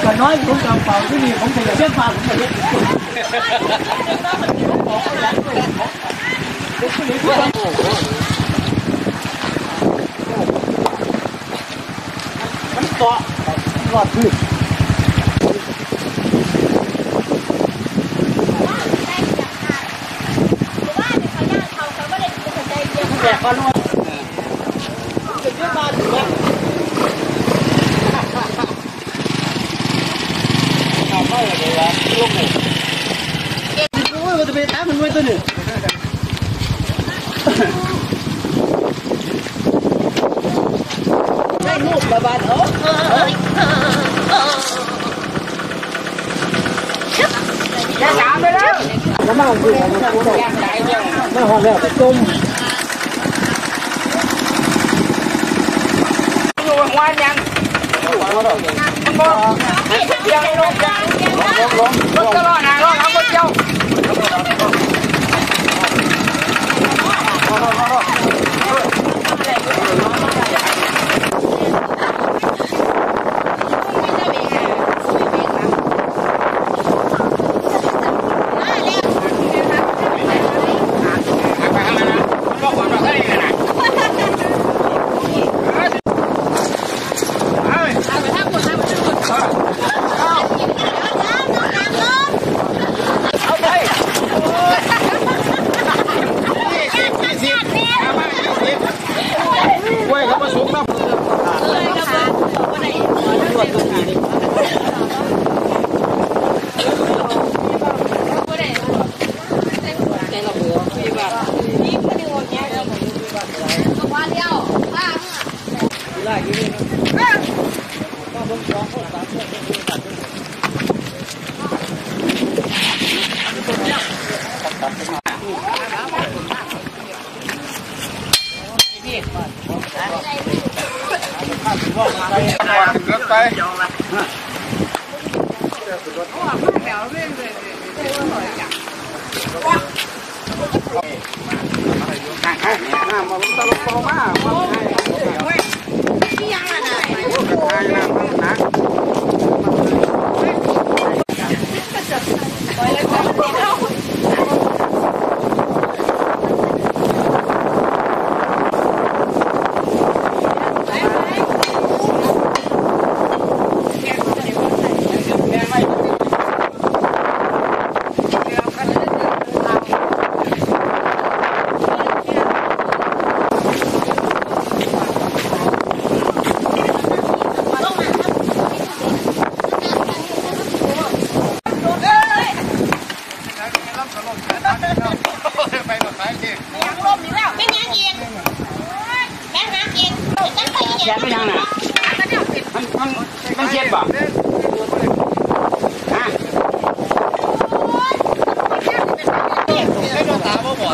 ก็น้อยผมจำเป่าที่นี่ผมจะเชื่อฟังผมจะมันเกาะรอดพื้นแบบก็น้อยจะเชื่อฟังถึงว่าทำไม่ได้ละลูกหมูโอ้ยมันจะไปตามมันไว้ตัวหนึ่งได้ลูกบ้านเหรอจะสามไปแล้วน้ำมันคือไม่หอมแล้วต้มอยู่หัวยังมันบ่เดียวลงลงตลอดนะลงเอาคนเดียวแค่ไม่ยังน่ะมันเช็ดบ่ฮะไม่โดนตาบ่บ่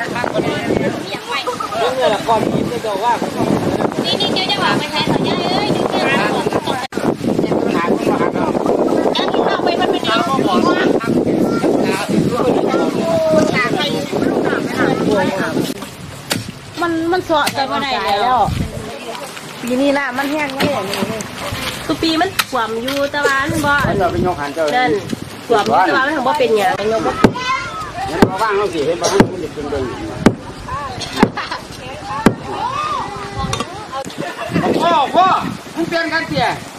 นี่แหละก่อนยิ้มจะบอกว่านี่เดี๋ยวจะบอกไปแทนเขาย่าเอ้ยดึงเงินหาคนมาหาแล้วยังกินข้าวไปมันเป็นยังบ่บ่มันเสาะแต่บ่ได้แล้วปีนี้น่ะมันแห้งไม่อย่างนี้คือปีมันขวมอยู่ตะวันบ่เราเป็นยกหันเจ้านั่นขวมอยู่ตะวันมันถึงบ่เป็นหยังยกบ่งั้นเขาว่างเขาสิเห็นบ่มันจะเป็นเดินพ่อมันเปลี่ยนกันเสีย